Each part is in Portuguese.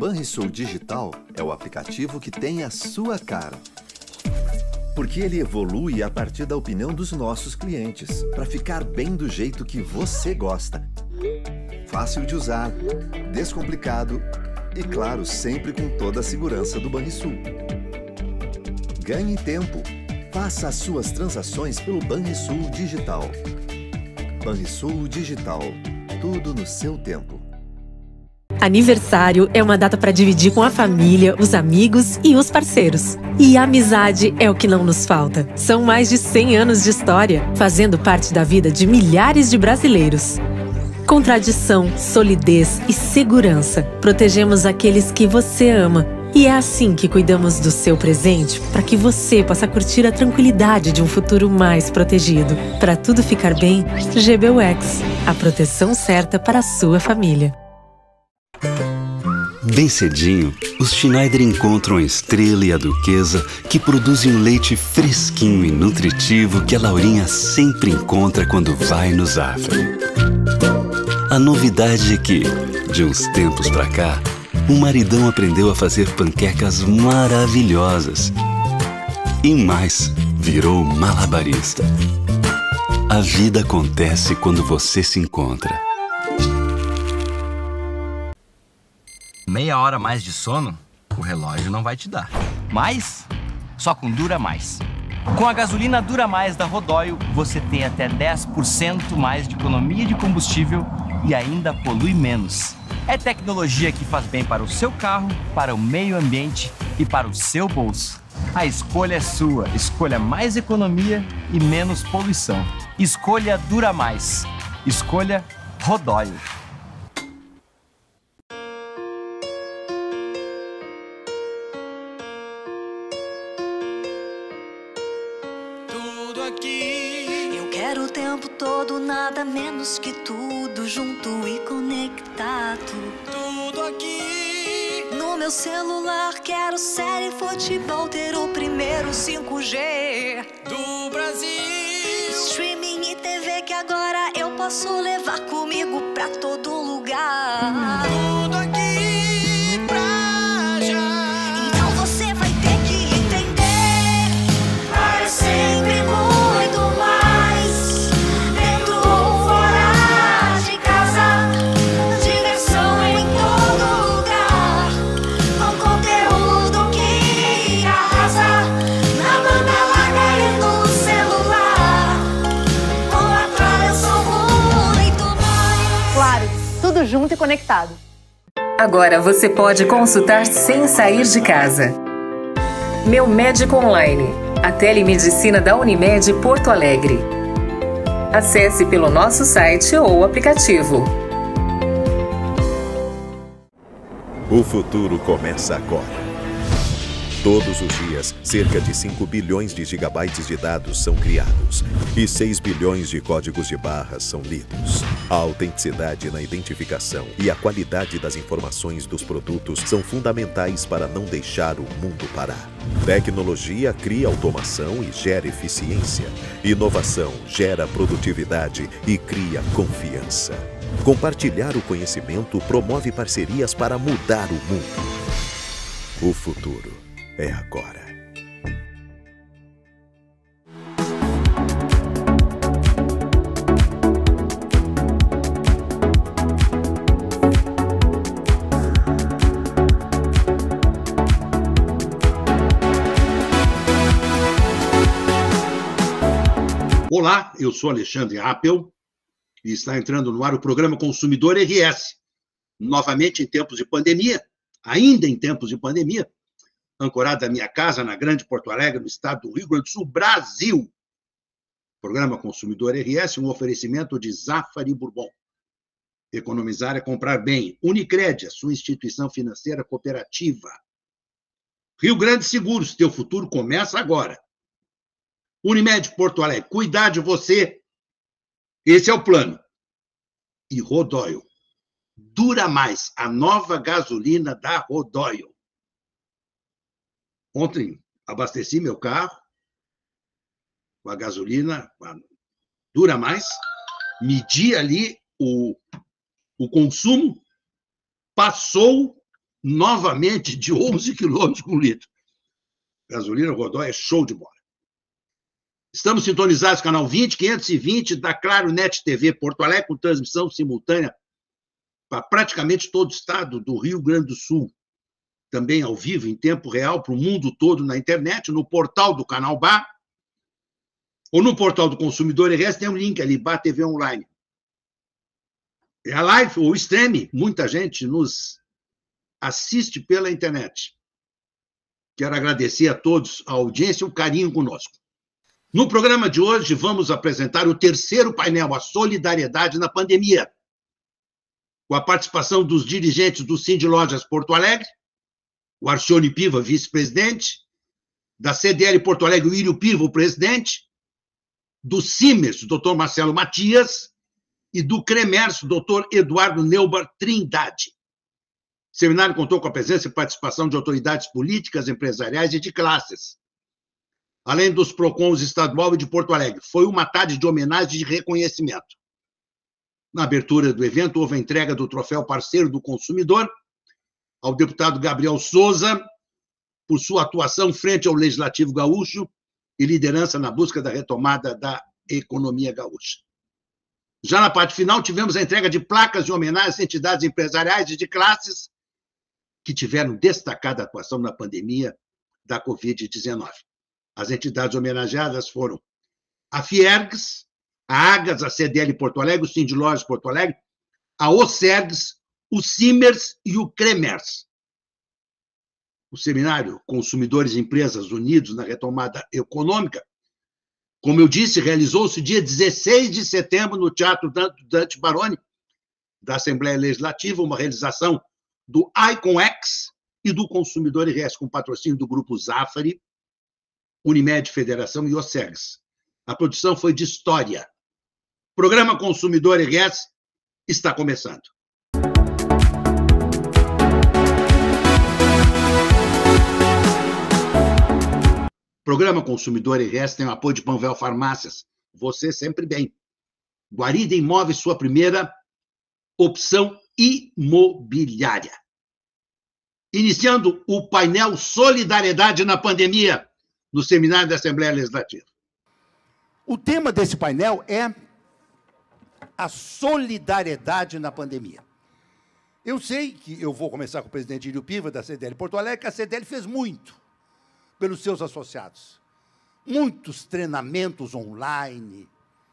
Banrisul Digital é o aplicativo que tem a sua cara. Porque ele evolui a partir da opinião dos nossos clientes, para ficar bem do jeito que você gosta. Fácil de usar, descomplicado e, claro, sempre com toda a segurança do Banrisul. Ganhe tempo. Faça as suas transações pelo Banrisul Digital. Banrisul Digital. Tudo no seu tempo. Aniversário é uma data para dividir com a família, os amigos e os parceiros. E a amizade é o que não nos falta. São mais de 100 anos de história, fazendo parte da vida de milhares de brasileiros. Com tradição, solidez e segurança, protegemos aqueles que você ama. E é assim que cuidamos do seu presente, para que você possa curtir a tranquilidade de um futuro mais protegido. Para tudo ficar bem, GBUX, a proteção certa para a sua família. Bem cedinho, os Schneider encontram a Estrela e a Duquesa, que produzem um leite fresquinho e nutritivo que a Laurinha sempre encontra quando vai no Zafra. A novidade é que, de uns tempos pra cá, o maridão aprendeu a fazer panquecas maravilhosas. E mais, virou malabarista. A vida acontece quando você se encontra. Meia hora mais de sono, o relógio não vai te dar. Mas, só com Dura Mais. Com a gasolina Dura Mais da Rodóio, você tem até 10% mais de economia de combustível e ainda polui menos. É tecnologia que faz bem para o seu carro, para o meio ambiente e para o seu bolso. A escolha é sua. Escolha mais economia e menos poluição. Escolha Dura Mais. Escolha Rodóio. Eu quero o tempo todo, nada menos que tudo, junto e conectado. Tudo aqui. No meu celular quero série, futebol, ter o primeiro 5G do Brasil. Streaming e TV que agora eu posso levar comigo pra todo lugar. Tudo aqui pra já. Então você vai ter que entender. Para sempre muito mais. Dentro ou fora de casa. Diversão em todo lugar. Com conteúdo que arrasa. Na banda larga e no celular. Com a Claro eu sou muito mais. Claro, tudo junto e conectado. Agora você pode consultar sem sair de casa. Meu Médico Online, a telemedicina da Unimed Porto Alegre. Acesse pelo nosso site ou aplicativo. O futuro começa agora. Todos os dias, cerca de 5 bilhões de gigabytes de dados são criados e 6 bilhões de códigos de barras são lidos. A autenticidade na identificação e a qualidade das informações dos produtos são fundamentais para não deixar o mundo parar. Tecnologia cria automação e gera eficiência. Inovação gera produtividade e cria confiança. Compartilhar o conhecimento promove parcerias para mudar o mundo. O futuro é agora. Olá, eu sou Alexandre Appel e está entrando no ar o programa Consumidor RS. Novamente em tempos de pandemia, ainda em tempos de pandemia, ancorado da minha casa, na Grande Porto Alegre, no estado do Rio Grande do Sul, Brasil. Programa Consumidor RS, um oferecimento de Zafari Bourbon. Economizar é comprar bem. Unicred, a sua instituição financeira cooperativa. Rio Grande Seguros, teu futuro começa agora. Unimed Porto Alegre, cuidar de você. Esse é o plano. E Rodóio. Dura Mais, a nova gasolina da Rodóio. Ontem abasteci meu carro com a gasolina, Dura Mais, medi ali o consumo, passou novamente de 11 quilômetros por litro. Gasolina Godoy é show de bola. Estamos sintonizados no canal 520 da Claro Net TV Porto Alegre, com transmissão simultânea para praticamente todo o estado do Rio Grande do Sul. Também ao vivo, em tempo real, para o mundo todo na internet, no portal do Canal Bar, ou no portal do Consumidor RS, tem um link ali, Bar TV Online. É a live, ou stream, muita gente nos assiste pela internet. Quero agradecer a todos a audiência e o carinho conosco. No programa de hoje, vamos apresentar o terceiro painel, a solidariedade na pandemia, com a participação dos dirigentes do Cindy Lojas Porto Alegre, o Arcione Piva, vice-presidente, da CDL Porto Alegre, o Írio Piva, o presidente, do Simers, o doutor Marcelo Matias, e do Cremers, o doutor Eduardo Neubar Trindade. O seminário contou com a presença e participação de autoridades políticas, empresariais e de classes, além dos PROCONs estadual e de Porto Alegre. Foi uma tarde de homenagem e de reconhecimento. Na abertura do evento, houve a entrega do troféu Parceiro do Consumidor ao deputado Gabriel Souza, por sua atuação frente ao Legislativo Gaúcho e liderança na busca da retomada da economia gaúcha. Já na parte final, tivemos a entrega de placas de homenagem às entidades empresariais e de classes que tiveram destacada atuação na pandemia da Covid-19. As entidades homenageadas foram a Fiergs, a Agas, a CDL Porto Alegre, o Cindy Lojas Porto Alegre, a Osergs, o Simers e o Cremers. O seminário Consumidores e Empresas Unidos na Retomada Econômica, como eu disse, realizou-se dia 16 de setembro no Teatro Dante Baroni, da Assembleia Legislativa, uma realização do IconX e do Consumidor RS, com patrocínio do Grupo Zafari, Unimed Federação e Osergs. A produção foi de História. O programa Consumidor RS está começando. O programa Consumidor RS tem o apoio de Panvel Farmácias. Você sempre bem. Guarida Imóveis, sua primeira opção imobiliária. Iniciando o painel Solidariedade na Pandemia, no seminário da Assembleia Legislativa. O tema desse painel é a solidariedade na pandemia. Eu sei que eu vou começar com o presidente Írio Piva, da CDL Porto Alegre, que a CDL fez muito pelos seus associados. Muitos treinamentos online,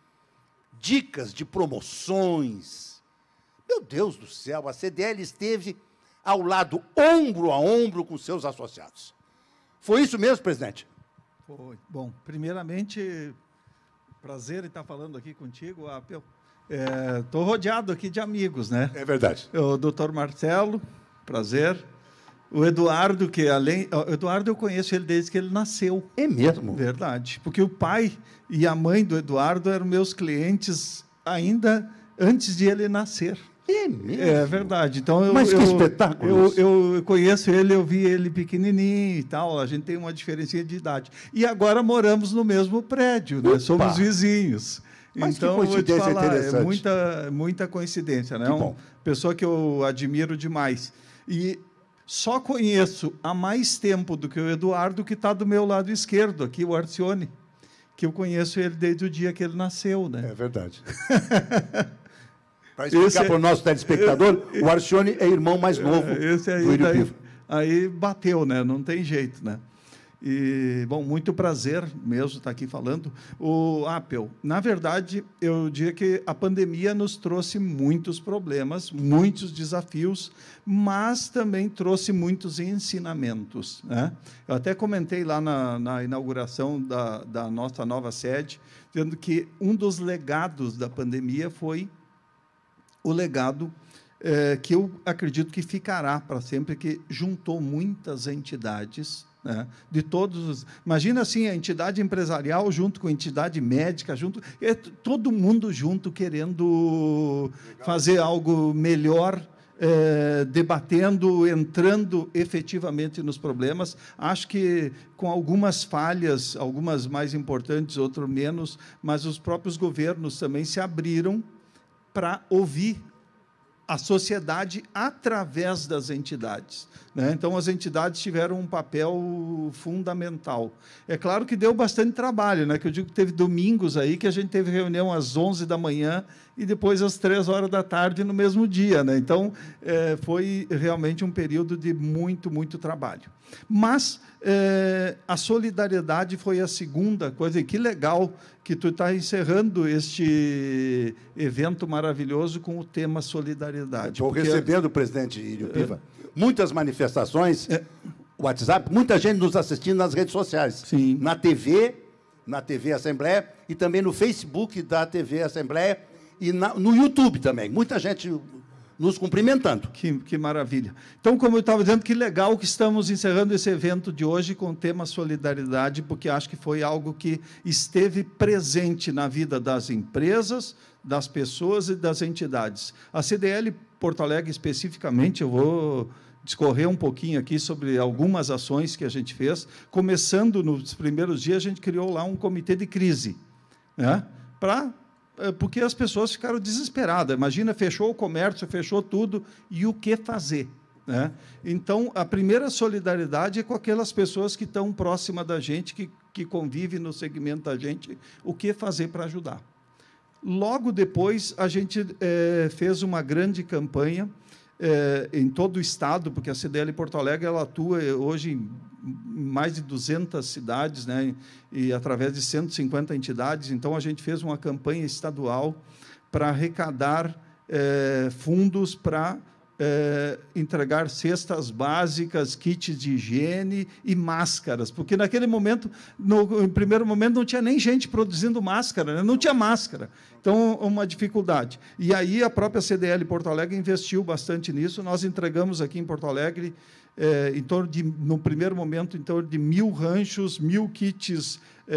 dicas de promoções. Meu Deus do céu, a CDL esteve ao lado, ombro a ombro, com seus associados. Foi isso mesmo, presidente? Foi. Bom, primeiramente, prazer em estar falando aqui contigo, Apel. Estou rodeado aqui de amigos, né? É verdade. O doutor Marcelo, prazer. O Eduardo, que além... O Eduardo, eu conheço ele desde que ele nasceu. É mesmo? Verdade. Porque o pai e a mãe do Eduardo eram meus clientes ainda antes de ele nascer. É mesmo? É verdade. Então, mas que espetáculo! Eu conheço ele, eu vi ele pequenininho e tal, a gente tem uma diferença de idade. E agora moramos no mesmo prédio, né? Somos vizinhos. Mas então, que coincidência vou te falar, interessante. É muita coincidência, né? Uma pessoa que eu admiro demais. E só conheço há mais tempo do que o Eduardo, que está do meu lado esquerdo, aqui, o Arcione, que eu conheço ele desde o dia que ele nasceu, né? É verdade. Para explicar para o nosso telespectador, o Arcione é irmão mais novo esse aí, do Írio Piva. Aí bateu, né? Não tem jeito, né? E, bom, muito prazer mesmo estar aqui falando. O Apel, na verdade, eu diria que a pandemia nos trouxe muitos problemas, muitos desafios, mas também trouxe muitos ensinamentos, né? Eu até comentei lá na inauguração da nossa nova sede, dizendo que um dos legados da pandemia foi o legado que eu acredito que ficará para sempre, que juntou muitas entidades, né, de todos os... Imagina assim, a entidade empresarial junto com a entidade médica, todo mundo junto querendo fazer algo melhor, debatendo, entrando efetivamente nos problemas. Acho que com algumas falhas, algumas mais importantes, outras menos, mas os próprios governos também se abriram para ouvir a sociedade através das entidades, né? Então, as entidades tiveram um papel fundamental. É claro que deu bastante trabalho, né? Que eu digo que teve domingos aí que a gente teve reunião às 11 da manhã e depois às 3 horas da tarde no mesmo dia, né? Então, foi realmente um período de muito, muito trabalho. Mas a solidariedade foi a segunda coisa. E que legal que tu está encerrando este evento maravilhoso com o tema solidariedade. Estou recebendo, presidente Ilho Piva, muitas manifestações, WhatsApp, muita gente nos assistindo nas redes sociais. Sim. Na TV Assembleia e também no Facebook da TV Assembleia e no YouTube também. Muita gente nos cumprimentando. Que maravilha. Então, como eu estava dizendo, que legal que estamos encerrando esse evento de hoje com o tema solidariedade, porque acho que foi algo que esteve presente na vida das empresas, das pessoas e das entidades. A CDL Porto Alegre, especificamente, eu vou discorrer um pouquinho aqui sobre algumas ações que a gente fez. Começando nos primeiros dias, a gente criou lá um comitê de crise, né? Porque as pessoas ficaram desesperadas. Imagina, fechou o comércio, fechou tudo, e o que fazer, né? Então, a primeira solidariedade é com aquelas pessoas que estão próximas da gente, que convivem no segmento da gente, o que fazer para ajudar. Logo depois, a gente fez uma grande campanha em todo o estado, porque a CDL Porto Alegre ela atua hoje em mais de 200 cidades, né, e através de 150 entidades. Então, a gente fez uma campanha estadual para arrecadar fundos para entregar cestas básicas, kits de higiene e máscaras, porque naquele momento, no primeiro momento, não tinha nem gente produzindo máscara, né? Não tinha máscara. Então, uma dificuldade. E aí a própria CDL Porto Alegre investiu bastante nisso. Nós entregamos aqui em Porto Alegre, no primeiro momento, em torno de 1.000 ranchos, 1.000 kits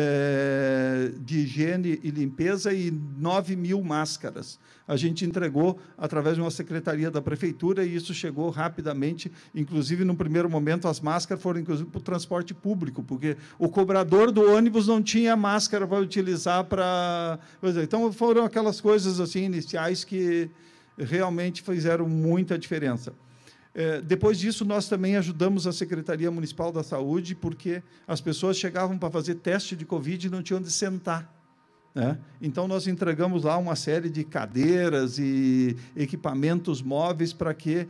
de higiene e limpeza e 9.000 máscaras. A gente entregou através de uma secretaria da prefeitura e isso chegou rapidamente. Inclusive, no primeiro momento, as máscaras foram inclusive para o transporte público, porque o cobrador do ônibus não tinha máscara para utilizar para... Então, foram aquelas coisas assim iniciais que realmente fizeram muita diferença. Depois disso, nós também ajudamos a Secretaria Municipal da Saúde, porque as pessoas chegavam para fazer teste de Covid e não tinham onde sentar, né? Então, nós entregamos lá uma série de cadeiras e equipamentos móveis para que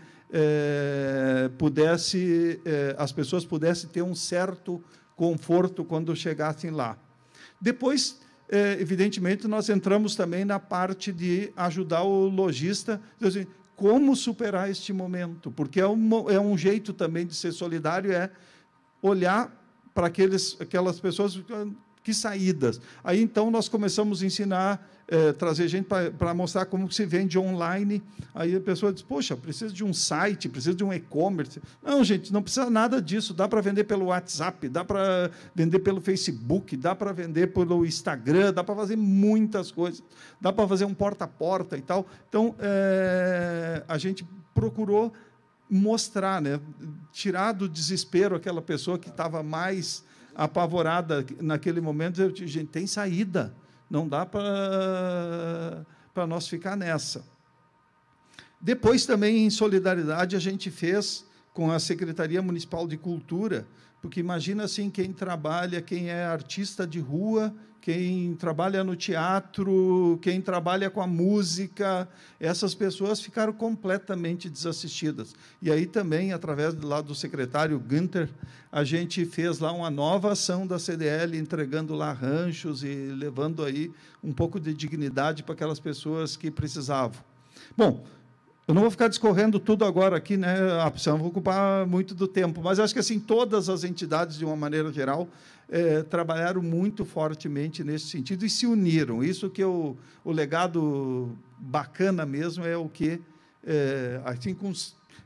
as pessoas pudessem ter um certo conforto quando chegassem lá. Depois, evidentemente, nós entramos também na parte de ajudar o lojista, assim, como superar este momento, porque é um jeito também de ser solidário, olhar para aquelas pessoas, que saídas. Aí, então, nós começamos a ensinar, trazer gente para mostrar como se vende online. Aí a pessoa diz, poxa, precisa de um site, precisa de um e-commerce. Não, gente, não precisa nada disso. Dá para vender pelo WhatsApp, dá para vender pelo Facebook, dá para vender pelo Instagram, dá para fazer muitas coisas. Dá para fazer um porta-a-porta e tal. Então, a gente procurou mostrar, né, tirar do desespero aquela pessoa que estava mais apavorada naquele momento. Eu disse, gente, tem saída, não dá para nós ficar nessa. Depois, também, em solidariedade, a gente fez com a Secretaria Municipal de Cultura, porque imagina assim, quem trabalha, quem é artista de rua, quem trabalha no teatro, quem trabalha com a música, essas pessoas ficaram completamente desassistidas. E aí também, através lá do secretário Günther, a gente fez lá uma nova ação da CDL, entregando lá ranchos e levando aí um pouco de dignidade para aquelas pessoas que precisavam. Bom, eu não vou ficar discorrendo tudo agora aqui, né? Não vou ocupar muito do tempo, mas acho que assim todas as entidades, de uma maneira geral, trabalharam muito fortemente nesse sentido e se uniram. Isso que o legado bacana mesmo é o que, assim, com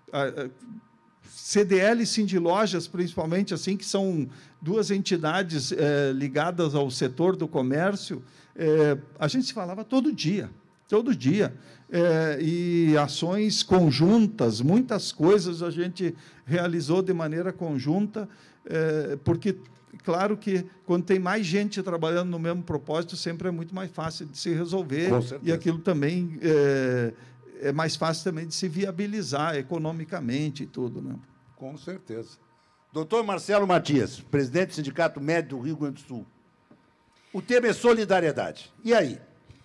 CDL e Sindilojas, principalmente, assim, que são duas entidades ligadas ao setor do comércio, a gente se falava todo dia. E ações conjuntas, muitas coisas a gente realizou de maneira conjunta, porque, claro que, quando tem mais gente trabalhando no mesmo propósito, sempre é muito mais fácil de se resolver, e aquilo também é mais fácil também de se viabilizar economicamente e tudo, né? Com certeza. Doutor Marcelo Matias, presidente do Sindicato Médico do Rio Grande do Sul. O tema é solidariedade. E aí?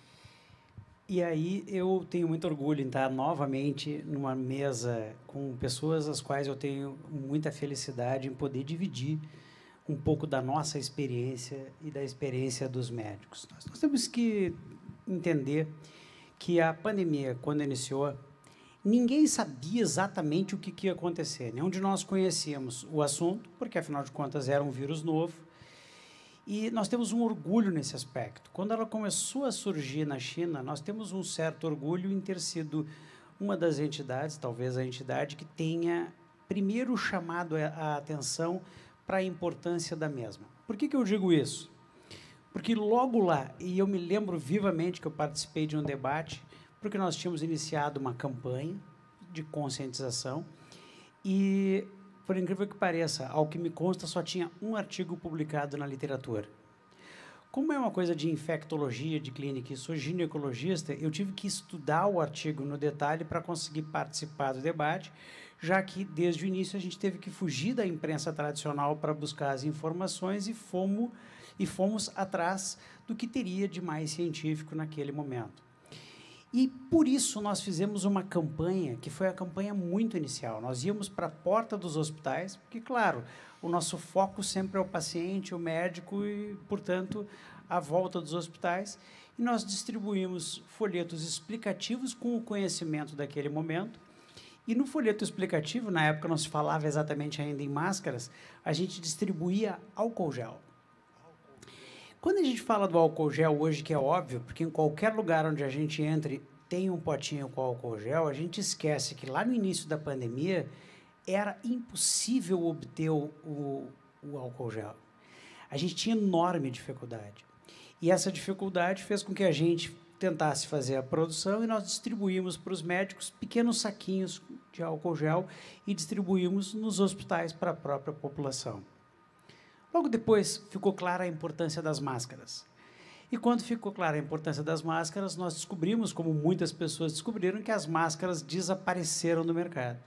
E aí eu tenho muito orgulho em estar novamente numa mesa com pessoas às quais eu tenho muita felicidade em poder dividir um pouco da nossa experiência e da experiência dos médicos. Nós temos que entender que a pandemia, quando iniciou, ninguém sabia exatamente o que ia acontecer. Nenhum de nós conhecíamos o assunto, porque, afinal de contas, era um vírus novo. E nós temos um orgulho nesse aspecto. Quando ela começou a surgir na China, nós temos um certo orgulho em ter sido uma das entidades, talvez a entidade, que tenha primeiro chamado a atenção para a importância da mesma. Por que eu digo isso? Porque logo lá, e eu me lembro vivamente que eu participei de um debate, porque nós tínhamos iniciado uma campanha de conscientização e, por incrível que pareça, ao que me consta, só tinha um artigo publicado na literatura. Como é uma coisa de infectologia, de clínica, e sou ginecologista, eu tive que estudar o artigo no detalhe para conseguir participar do debate, já que, desde o início, a gente teve que fugir da imprensa tradicional para buscar as informações e fomos atrás do que teria de mais científico naquele momento. E, por isso, nós fizemos uma campanha, que foi a campanha muito inicial. Nós íamos para a porta dos hospitais, porque, claro, o nosso foco sempre é o paciente, o médico e, portanto, a volta dos hospitais. E nós distribuímos folhetos explicativos com o conhecimento daquele momento. E no folheto explicativo, na época não se falava exatamente ainda em máscaras, a gente distribuía álcool gel. Quando a gente fala do álcool gel hoje, que é óbvio, porque em qualquer lugar onde a gente entre tem um potinho com álcool gel, a gente esquece que lá no início da pandemia era impossível obter o álcool gel. A gente tinha enorme dificuldade. E essa dificuldade fez com que a gente tentasse fazer a produção e nós distribuímos para os médicos pequenos saquinhos de álcool gel e distribuímos nos hospitais para a própria população. Logo depois, ficou clara a importância das máscaras. E quando ficou clara a importância das máscaras, nós descobrimos, como muitas pessoas descobriram, que as máscaras desapareceram do mercado.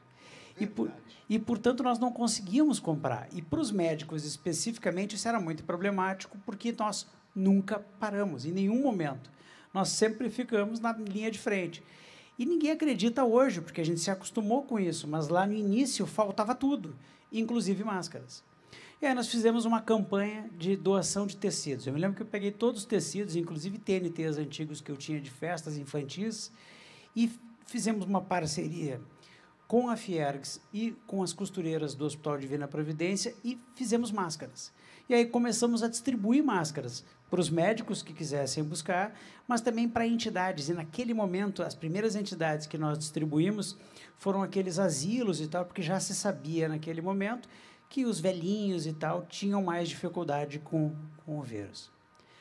Portanto, nós não conseguíamos comprar. E para os médicos, especificamente, isso era muito problemático, porque nós nunca paramos, em nenhum momento. Nós sempre ficamos na linha de frente. E ninguém acredita hoje, porque a gente se acostumou com isso, mas lá no início faltava tudo, inclusive máscaras. E aí nós fizemos uma campanha de doação de tecidos. Eu me lembro que eu peguei todos os tecidos, inclusive TNTs antigos que eu tinha de festas infantis, e fizemos uma parceria com a Fiergs e com as costureiras do Hospital Divina Providência e fizemos máscaras. E aí começamos a distribuir máscaras para os médicos que quisessem buscar, mas também para entidades. E naquele momento, as primeiras entidades que nós distribuímos foram aqueles asilos e tal, porque já se sabia naquele momento que os velhinhos e tal tinham mais dificuldade com o vírus.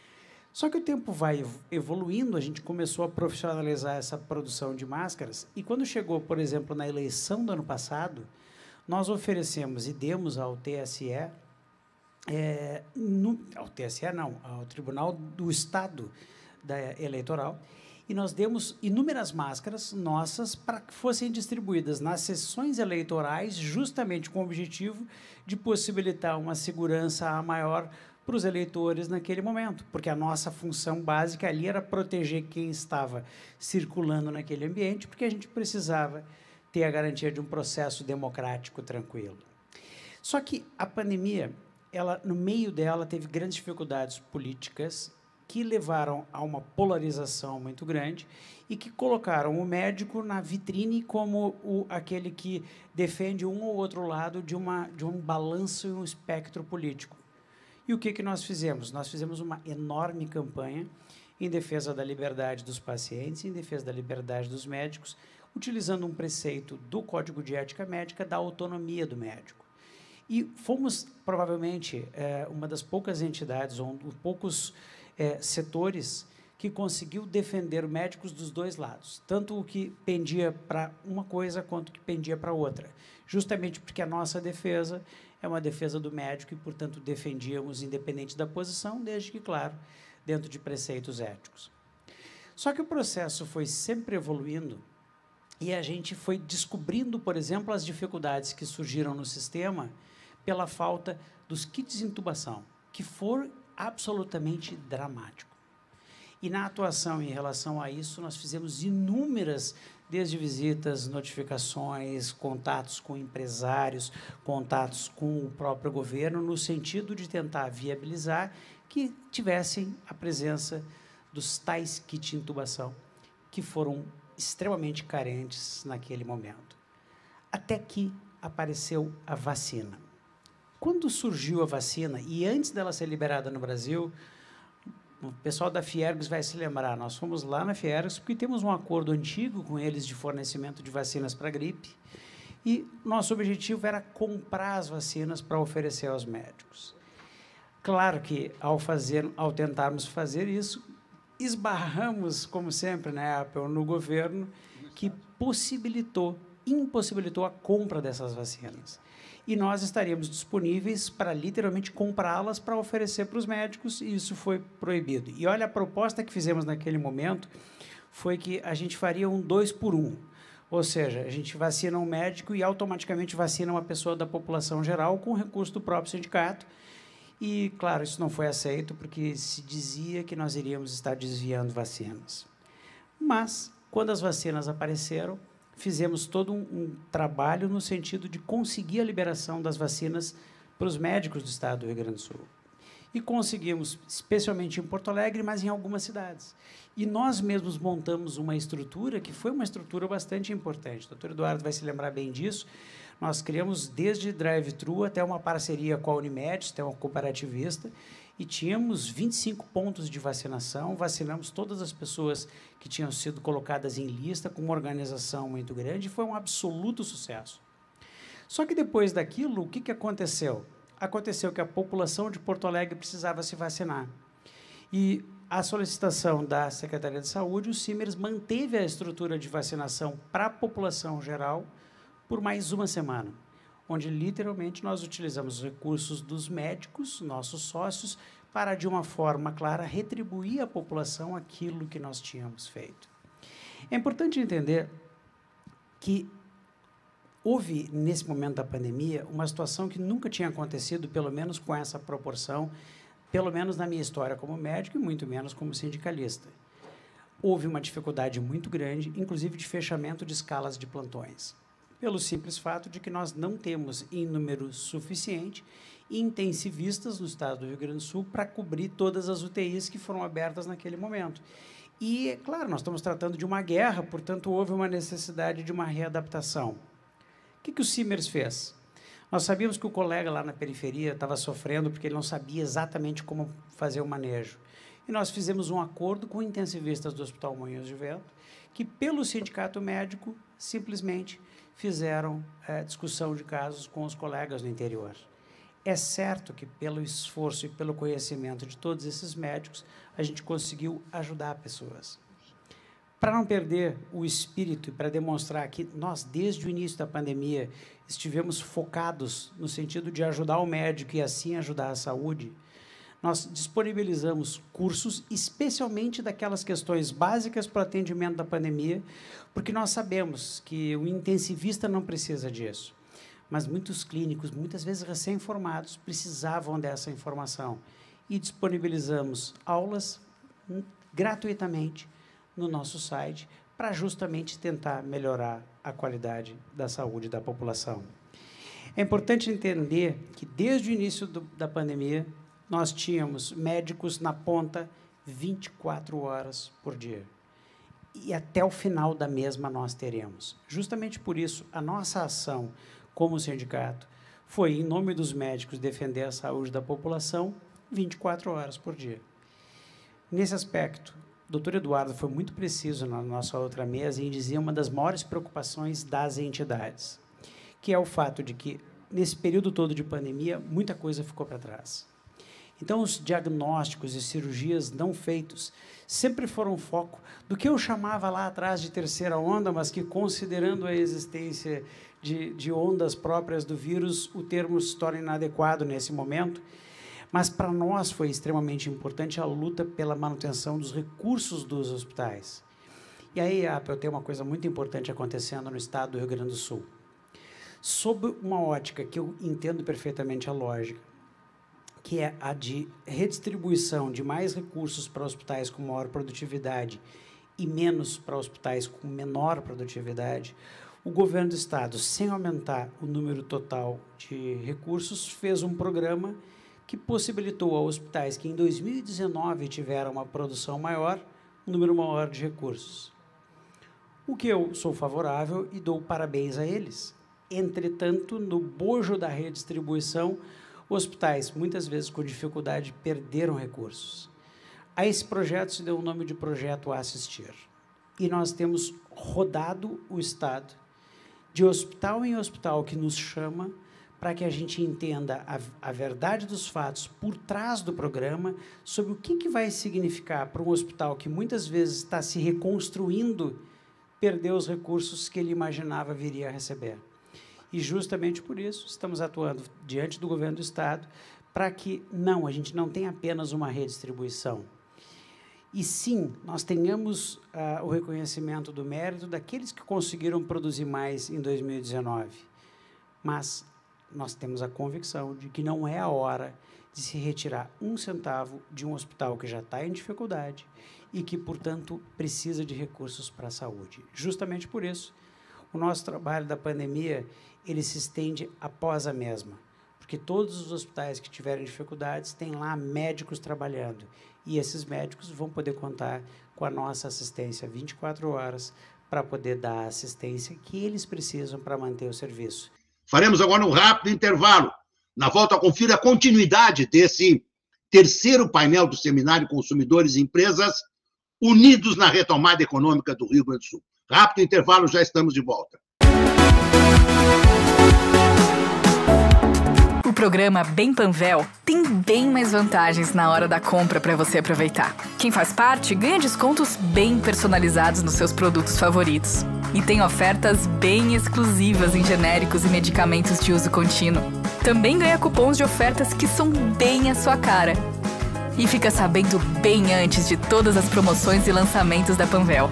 Só que o tempo vai evoluindo, a gente começou a profissionalizar essa produção de máscaras, e quando chegou, por exemplo, na eleição do ano passado, nós oferecemos e demos ao TSE, ao Tribunal do Estado Eleitoral, e nós demos inúmeras máscaras nossas para que fossem distribuídas nas sessões eleitorais, justamente com o objetivo de possibilitar uma segurança maior para os eleitores naquele momento, porque a nossa função básica ali era proteger quem estava circulando naquele ambiente, porque a gente precisava ter a garantia de um processo democrático tranquilo. Só que a pandemia, no meio dela, teve grandes dificuldades políticas que levaram a uma polarização muito grande e que colocaram o médico na vitrine como aquele que defende um ou outro lado de um balanço e um espectro político. E o que nós fizemos? Nós fizemos uma enorme campanha em defesa da liberdade dos pacientes, em defesa da liberdade dos médicos, utilizando um preceito do Código de Ética Médica da autonomia do médico. E fomos, provavelmente, uma das poucas entidades, ou poucos setores que conseguiu defender médicos dos dois lados, tanto o que pendia para uma coisa quanto o que pendia para outra, justamente porque a nossa defesa é uma defesa do médico e, portanto, defendíamos independente da posição, desde que, claro, dentro de preceitos éticos. Só que o processo foi sempre evoluindo E a gente foi descobrindo, por exemplo, as dificuldades que surgiram no sistema pela falta dos kits de intubação, que foram absolutamente dramático. E na atuação em relação a isso, nós fizemos inúmeras, desde visitas, notificações, contatos com empresários, contatos com o próprio governo, no sentido de tentar viabilizar que tivessem a presença dos tais kits de intubação, que foram extremamente carentes naquele momento. Até que apareceu a vacina. Quando surgiu a vacina, e antes dela ser liberada no Brasil, o pessoal da Fiergs vai se lembrar, nós fomos lá na Fiergs porque temos um acordo antigo com eles de fornecimento de vacinas para gripe, e nosso objetivo era comprar as vacinas para oferecer aos médicos. Claro que, ao tentarmos fazer isso, esbarramos, como sempre, né, Apple, no governo, que impossibilitou a compra dessas vacinas. E nós estaríamos disponíveis para, literalmente, comprá-las para oferecer para os médicos, e isso foi proibido. E olha, a proposta que fizemos naquele momento foi que a gente faria um 2 por 1. Ou seja, a gente vacina um médico e automaticamente vacina uma pessoa da população geral com recurso do próprio sindicato. E, claro, isso não foi aceito, porque se dizia que nós iríamos estar desviando vacinas. Mas, quando as vacinas apareceram, fizemos todo um trabalho no sentido de conseguir a liberação das vacinas para os médicos do estado do Rio Grande do Sul. E conseguimos, especialmente em Porto Alegre, mas em algumas cidades. E nós mesmos montamos uma estrutura que foi uma estrutura bastante importante. O doutor Eduardo vai se lembrar bem disso. Nós criamos desde drive-thru até uma parceria com a Unimed, até uma cooperativista, e tínhamos 25 pontos de vacinação, vacinamos todas as pessoas que tinham sido colocadas em lista, com uma organização muito grande, e foi um absoluto sucesso. Só que depois daquilo, o que aconteceu? Aconteceu que a população de Porto Alegre precisava se vacinar. E a solicitação da Secretaria de Saúde, o Simers manteve a estrutura de vacinação para a população geral por mais uma semana, onde, literalmente, nós utilizamos os recursos dos médicos, nossos sócios, para, de uma forma clara, retribuir à população aquilo que nós tínhamos feito. É importante entender que houve, nesse momento da pandemia, uma situação que nunca tinha acontecido, pelo menos com essa proporção, pelo menos na minha história como médico e muito menos como sindicalista. Houve uma dificuldade muito grande, inclusive de fechamento de escalas de plantões, pelo simples fato de que nós não temos, em número suficiente, intensivistas no estado do Rio Grande do Sul para cobrir todas as UTIs que foram abertas naquele momento. E, é claro, nós estamos tratando de uma guerra, portanto, houve uma necessidade de uma readaptação. O que o Simers fez? Nós sabíamos que o colega lá na periferia estava sofrendo porque ele não sabia exatamente como fazer o manejo. E nós fizemos um acordo com intensivistas do Hospital Moinhos de Vento, que, pelo sindicato médico, simplesmente fizeram discussão de casos com os colegas do interior. É certo que, pelo esforço e pelo conhecimento de todos esses médicos, a gente conseguiu ajudar pessoas. Para não perder o espírito e para demonstrar que nós, desde o início da pandemia, estivemos focados no sentido de ajudar o médico e, assim, ajudar a saúde, nós disponibilizamos cursos, especialmente daquelas questões básicas para o atendimento da pandemia, porque nós sabemos que o intensivista não precisa disso, mas muitos clínicos, muitas vezes recém-formados, precisavam dessa informação. E disponibilizamos aulas gratuitamente no nosso site para justamente tentar melhorar a qualidade da saúde da população. É importante entender que, desde o início da pandemia, nós tínhamos médicos na ponta 24 horas por dia. E até o final da mesma nós teremos. Justamente por isso, a nossa ação como sindicato foi, em nome dos médicos, defender a saúde da população 24 horas por dia. Nesse aspecto, o doutor Eduardo foi muito preciso na nossa outra mesa em dizer uma das maiores preocupações das entidades, que é o fato de que, nesse período todo de pandemia, muita coisa ficou para trás. Então, os diagnósticos e cirurgias não feitos sempre foram foco do que eu chamava lá atrás de terceira onda, mas que, considerando a existência de ondas próprias do vírus, o termo se torna inadequado nesse momento. Mas, para nós, foi extremamente importante a luta pela manutenção dos recursos dos hospitais. E aí, eu tenho uma coisa muito importante acontecendo no estado do Rio Grande do Sul. Sob uma ótica que eu entendo perfeitamente a lógica, que é a de redistribuição de mais recursos para hospitais com maior produtividade e menos para hospitais com menor produtividade, o governo do estado, sem aumentar o número total de recursos, fez um programa que possibilitou a hospitais que em 2019 tiveram uma produção maior, um número maior de recursos. O que eu sou favorável e dou parabéns a eles. Entretanto, no bojo da redistribuição, hospitais, muitas vezes com dificuldade, perderam recursos. A esse projeto se deu o nome de Projeto Assistir. E nós temos rodado o estado de hospital em hospital que nos chama para que a gente entenda a verdade dos fatos por trás do programa, sobre o que vai significar para um hospital que muitas vezes está se reconstruindo, perder os recursos que ele imaginava viria a receber. E justamente por isso estamos atuando diante do governo do estado para que a gente não tenha apenas uma redistribuição. E sim, nós tenhamos o reconhecimento do mérito daqueles que conseguiram produzir mais em 2019. Mas nós temos a convicção de que não é a hora de se retirar um centavo de um hospital que já está em dificuldade e que, portanto, precisa de recursos para a saúde. Justamente por isso, o nosso trabalho da pandemia, ele se estende após a mesma, porque todos os hospitais que tiverem dificuldades têm lá médicos trabalhando, e esses médicos vão poder contar com a nossa assistência 24 horas para poder dar a assistência que eles precisam para manter o serviço. Faremos agora um rápido intervalo. Na volta, confira a continuidade desse terceiro painel do Seminário Consumidores e Empresas Unidos na Retomada Econômica do Rio Grande do Sul. Rápido intervalo, já estamos de volta. O programa Bem Panvel tem bem mais vantagens na hora da compra para você aproveitar. Quem faz parte ganha descontos bem personalizados nos seus produtos favoritos. E tem ofertas bem exclusivas em genéricos e medicamentos de uso contínuo. Também ganha cupons de ofertas que são bem a sua cara. E fica sabendo bem antes de todas as promoções e lançamentos da Panvel.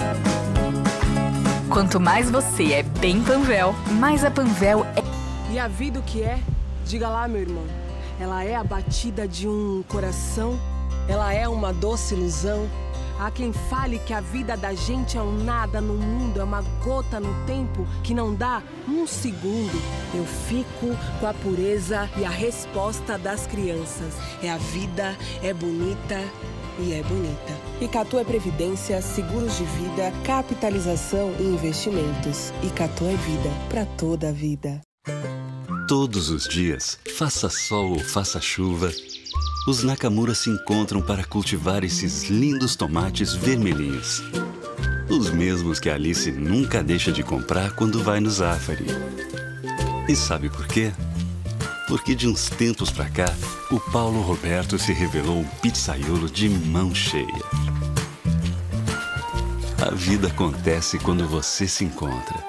Quanto mais você é bem Panvel, mais a Panvel é... E a vida o que é? Diga lá, meu irmão. Ela é a batida de um coração? Ela é uma doce ilusão? Há quem fale que a vida da gente é um nada no mundo, é uma gota no tempo que não dá um segundo. Eu fico com a pureza e a resposta das crianças. É a vida, é bonita e é bonita. Icatu é previdência, seguros de vida, capitalização e investimentos. Icatu é vida, para toda a vida. Todos os dias, faça sol ou faça chuva, os Nakamura se encontram para cultivar esses lindos tomates vermelhinhos. Os mesmos que a Alice nunca deixa de comprar quando vai no Zafari. E sabe por quê? Porque de uns tempos pra cá, o Paulo Roberto se revelou um pizzaiolo de mão cheia. A vida acontece quando você se encontra.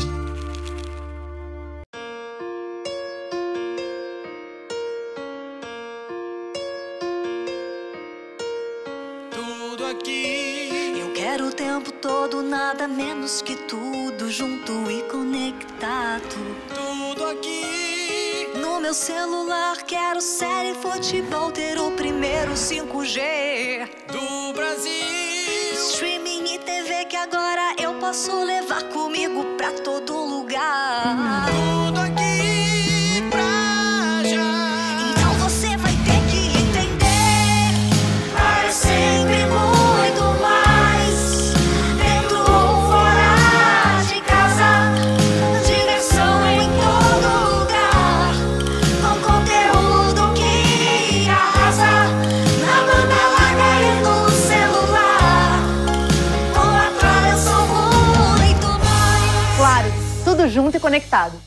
Quero o tempo todo, nada menos que tudo, junto e conectado. Tudo aqui. No meu celular quero série, futebol, ter o primeiro 5G do Brasil. Streaming e TV que agora eu posso levar comigo pra todo lugar. Tudo aqui pra já. Então você vai ter que entender. É sempre muito mais. Dentro ou fora de casa. Diversão em todo lugar. Com conteúdo que arrasa. Na banda larga e no celular. Com a Claro eu sou muito mais. Claro, tudo junto e conectado.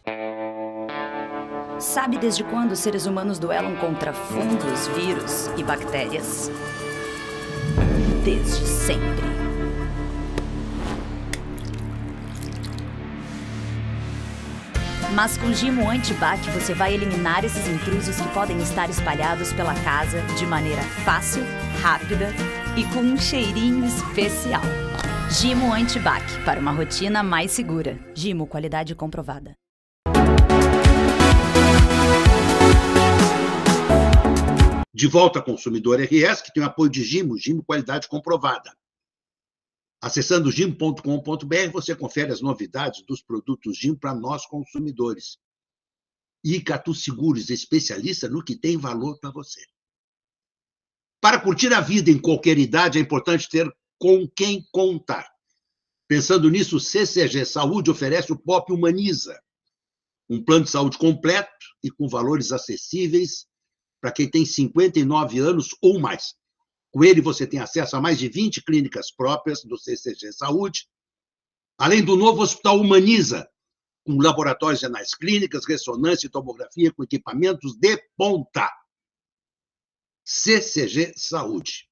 Sabe desde quando os seres humanos duelam contra fungos, vírus e bactérias? Desde sempre. Mas com Gimo Antibac você vai eliminar esses intrusos que podem estar espalhados pela casa de maneira fácil, rápida e com um cheirinho especial. Gimo Antibac, para uma rotina mais segura. Gimo, qualidade comprovada. De volta ao Consumidor RS, que tem o apoio de Gimo, Gimo qualidade comprovada. Acessando gimo.com.br, você confere as novidades dos produtos Gimo para nós consumidores. E Icatu Seguros, especialista no que tem valor para você. Para curtir a vida em qualquer idade, é importante ter com quem contar. Pensando nisso, o CCG Saúde oferece o POP Humaniza, um plano de saúde completo e com valores acessíveis para quem tem 59 anos ou mais. Com ele, você tem acesso a mais de 20 clínicas próprias do CCG Saúde, além do novo Hospital Humaniza, com laboratórios renais clínicas, ressonância e tomografia com equipamentos de ponta. CCG Saúde.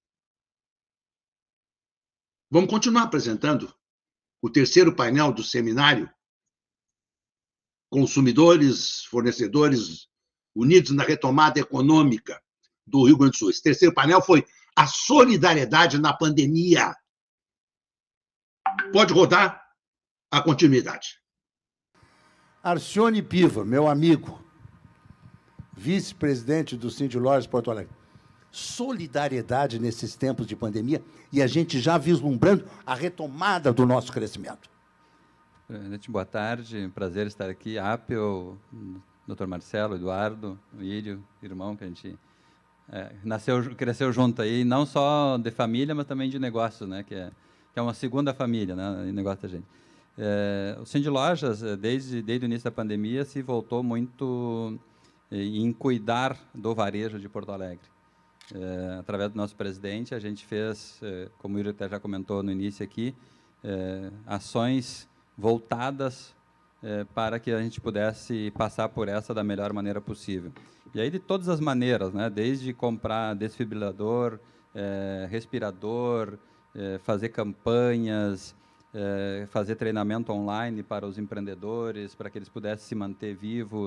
Vamos continuar apresentando o terceiro painel do seminário Consumidores, Fornecedores Unidos na Retomada Econômica do Rio Grande do Sul. Esse terceiro painel foi a solidariedade na pandemia. Pode rodar a continuidade. Arcione Piva, meu amigo, vice-presidente do Cindy Lojas Porto Alegre. Solidariedade nesses tempos de pandemia e a gente já vislumbrando a retomada do nosso crescimento. Presidente, boa tarde. Prazer estar aqui. Apel, Dr. Marcelo, Eduardo, Írio, irmão, que a gente cresceu junto aí, não só de família, mas também de negócios, né? Que é uma segunda família, né? Em negócio da gente. O Cindy Lojas, desde o início da pandemia, se voltou muito em cuidar do varejo de Porto Alegre. Através do nosso presidente, a gente fez, como o Írio até já comentou no início aqui, ações voltadas para que a gente pudesse passar por essa da melhor maneira possível. E aí, de todas as maneiras, né? Desde comprar desfibrilador, respirador, fazer campanhas, fazer treinamento online para os empreendedores, para que eles pudessem se manter vivo,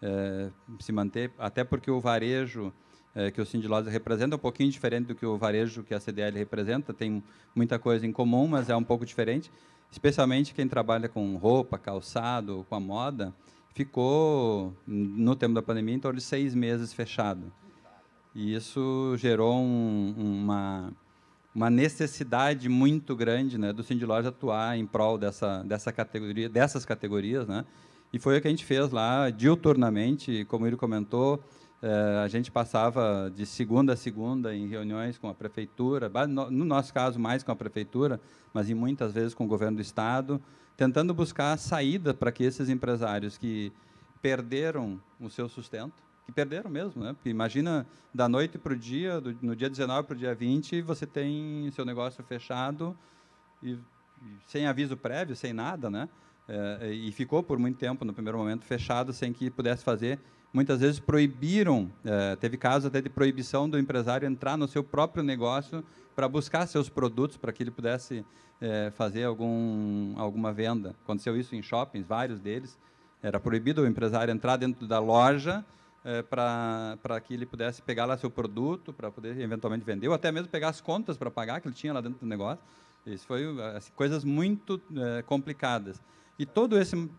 até porque o varejo que o Cindy Lojas representa é um pouquinho diferente do que o varejo que a CDL representa, tem muita coisa em comum, mas é um pouco diferente, especialmente quem trabalha com roupa, calçado, com a moda, ficou, no tempo da pandemia, em torno de 6 meses fechado. E isso gerou uma necessidade muito grande, né, do Cindy Lojas atuar em prol dessas categorias, né? E foi o que a gente fez lá diuturnamente, como ele comentou. A gente passava de segunda a segunda em reuniões com a prefeitura, no nosso caso mais com a prefeitura, mas em muitas vezes com o governo do estado, tentando buscar saída para que esses empresários que perderam o seu sustento, que perderam mesmo, né? Porque imagina, da noite para o dia, no dia 19 para o dia 20, você tem seu negócio fechado e sem aviso prévio, sem nada, né? E ficou por muito tempo, no primeiro momento, fechado, sem que pudesse fazer. Muitas vezes proibiram, teve casos até de proibição do empresário entrar no seu próprio negócio para buscar seus produtos, para que ele pudesse fazer alguma venda. Aconteceu isso em shoppings, vários deles. Era proibido o empresário entrar dentro da loja para que ele pudesse pegar lá seu produto, para poder eventualmente vender, ou até mesmo pegar as contas para pagar que ele tinha lá dentro do negócio. Isso foi coisas muito complicadas. E toda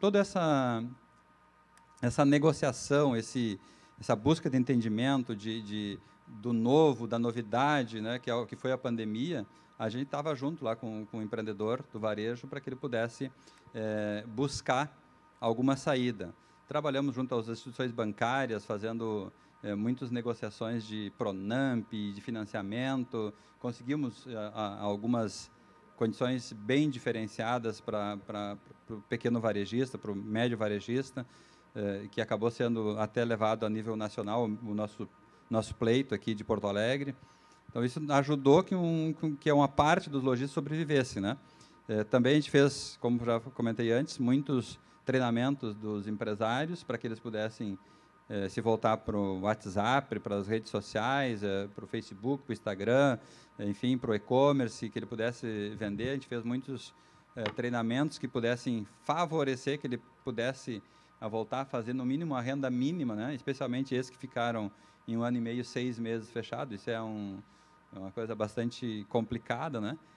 essa negociação, essa busca de entendimento do novo, da novidade, né, que é o que foi a pandemia, a gente estava junto lá com o empreendedor do varejo para que ele pudesse buscar alguma saída. Trabalhamos junto às instituições bancárias, fazendo muitas negociações de Pronamp, de financiamento, conseguimos algumas condições bem diferenciadas para o pequeno varejista, para o médio varejista, que acabou sendo até levado a nível nacional, o nosso pleito aqui de Porto Alegre. Então, isso ajudou que uma parte dos lojistas sobrevivesse, né? Também a gente fez, como já comentei antes, muitos treinamentos dos empresários para que eles pudessem se voltar para o WhatsApp, para as redes sociais, para o Facebook, para o Instagram, enfim, para o e-commerce, que ele pudesse vender. A gente fez muitos treinamentos que pudessem favorecer, que ele pudesse voltar a fazer, no mínimo, a renda mínima, né? Especialmente esses que ficaram em 1 ano e meio, 6 meses fechados. Isso é uma coisa bastante complicada, né?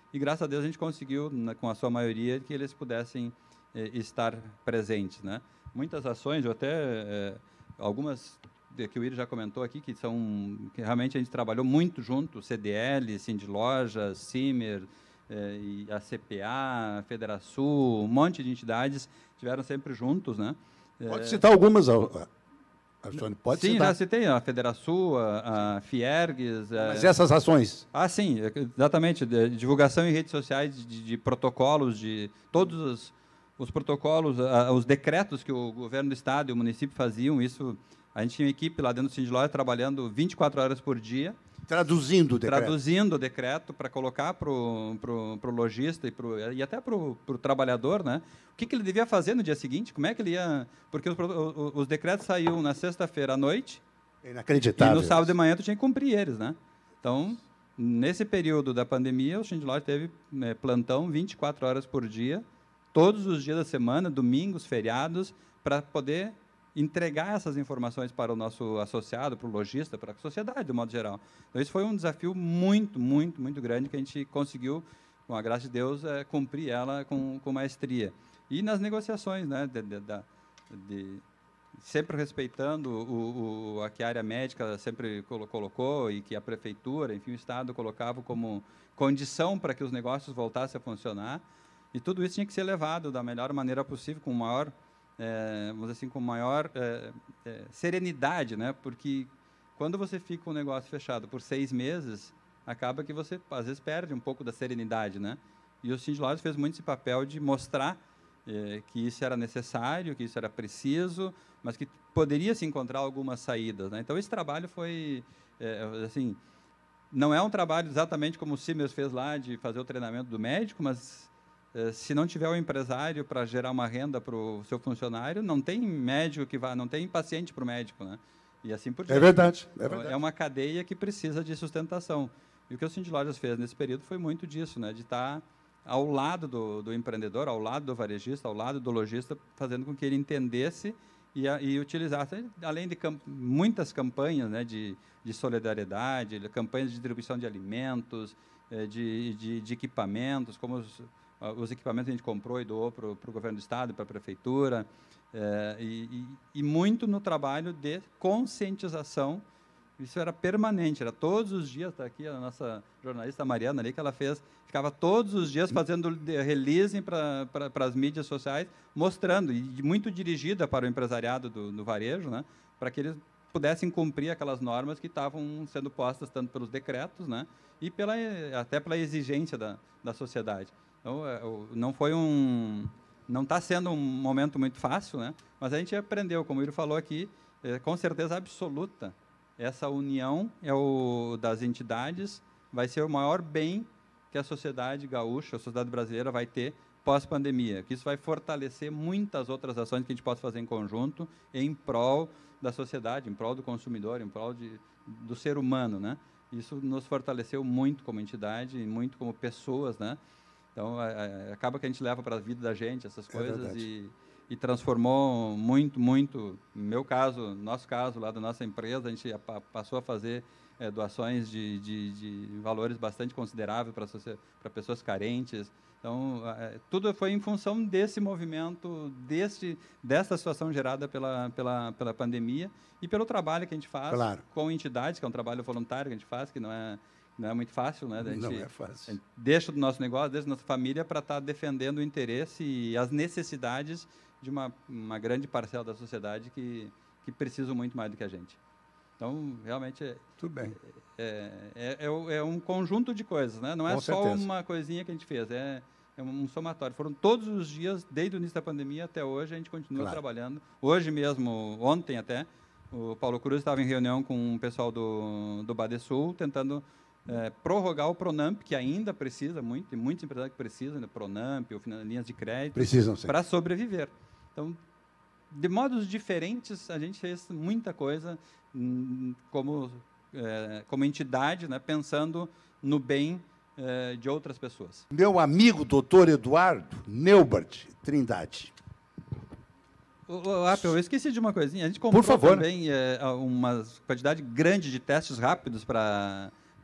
e, graças a Deus, a gente conseguiu, com a sua maioria, que eles pudessem estar presentes, né? Muitas ações, ou até algumas que o Iri já comentou aqui, que realmente a gente trabalhou muito junto, CDL, Sindilojas, Cimer, e a CPA, a Federação, um monte de entidades estiveram sempre juntos, né? Pode citar algumas, Alexandre, pode sim, citar. já citei a Federação, a Fiergues. Mas essas ações? Sim, exatamente. Divulgação em redes sociais de protocolos, de todos os protocolos, os decretos que o governo do Estado e o município faziam. Isso, a gente tinha uma equipe lá dentro do Sindiloja trabalhando 24 horas por dia. Traduzindo o decreto. Traduzindo o decreto para colocar para o lojista e até para o trabalhador, né? O que ele devia fazer no dia seguinte, como é que ele ia... Porque os decretos saíam na sexta-feira à noite. Inacreditável. E no sábado de manhã tu tinha que cumprir eles, né? Então, nesse período da pandemia, o Sindiloja teve plantão 24 horas por dia, todos os dias da semana, domingos, feriados, para poder entregar essas informações para o nosso associado, para o lojista, para a sociedade, de modo geral. Então, isso foi um desafio muito, muito, muito grande que a gente conseguiu, com a graça de Deus, cumprir ela com maestria. E nas negociações, né, sempre respeitando a que a área médica sempre colocou e que a prefeitura, enfim, o Estado colocava como condição para que os negócios voltassem a funcionar. E tudo isso tinha que ser levado da melhor maneira possível, com maior... vamos dizer assim, com maior serenidade, né? Porque quando você fica com um negócio fechado por 6 meses, acaba que você, às vezes, perde um pouco da serenidade, né? E o Sindilojas fez muito esse papel de mostrar que isso era necessário, que isso era preciso, mas que poderia se encontrar algumas saídas, né? Então, esse trabalho foi, assim, não é um trabalho exatamente como o Simers fez lá, de fazer o treinamento do médico, mas... se não tiver o empresário para gerar uma renda para o seu funcionário, não tem médico que vá, não tem paciente para o médico, né? E assim por diante. É verdade, é verdade. É uma cadeia que precisa de sustentação. E o que o Sindilojas fez nesse período foi muito disso, né? De estar ao lado do empreendedor, ao lado do varejista, ao lado do lojista, fazendo com que ele entendesse e utilizasse, além de muitas campanhas, né? De solidariedade, campanhas de distribuição de alimentos, de equipamentos, como os equipamentos que a gente comprou e doou para o governo do Estado, para a prefeitura, e muito no trabalho de conscientização. Isso era permanente, era todos os dias. Está aqui a nossa jornalista Mariana ali, que ela ficava todos os dias fazendo release para as mídias sociais, mostrando, e muito dirigida para o empresariado do varejo, né, para que eles pudessem cumprir aquelas normas que estavam sendo postas tanto pelos decretos, né, e até pela exigência da sociedade. Então, não está sendo um momento muito fácil, né? Mas a gente aprendeu, como o Iro falou aqui, com certeza absoluta, essa união das entidades vai ser o maior bem que a sociedade gaúcha, a sociedade brasileira vai ter pós-pandemia, que isso vai fortalecer muitas outras ações que a gente possa fazer em conjunto em prol da sociedade, em prol do consumidor, em prol do ser humano, né? Isso nos fortaleceu muito como entidade, muito como pessoas, né? Então, acaba que a gente leva para a vida da gente essas coisas e transformou muito, muito. No meu caso, no nosso caso, lá da nossa empresa, a gente passou a fazer doações de valores bastante consideráveis para pessoas carentes. Então, tudo foi em função desse movimento, dessa situação gerada pela pandemia e pelo trabalho que a gente faz com entidades, que é um trabalho voluntário que a gente faz, que não é muito fácil, né? Não é fácil. A gente deixa do nosso negócio, deixa da nossa família para estar defendendo o interesse e as necessidades de uma grande parcela da sociedade que precisa muito mais do que a gente. Então, realmente, tudo bem. É um conjunto de coisas, né? Não é só uma coisinha que a gente fez, é um somatório. Foram todos os dias, desde o início da pandemia até hoje, a gente continua trabalhando. Hoje mesmo, ontem até, o Paulo Cruz estava em reunião com o pessoal do Badesul, tentando prorrogar o Pronamp, que ainda precisa muito, tem muitos empresários que precisam, Pronamp, ou linhas de crédito, para sobreviver. Então, de modos diferentes, a gente fez muita coisa como entidade, né, pensando no bem de outras pessoas. Meu amigo doutor Eduardo Neubert Trindade. Apple, eu esqueci de uma coisinha. A gente comprou também uma quantidade grande de testes rápidos para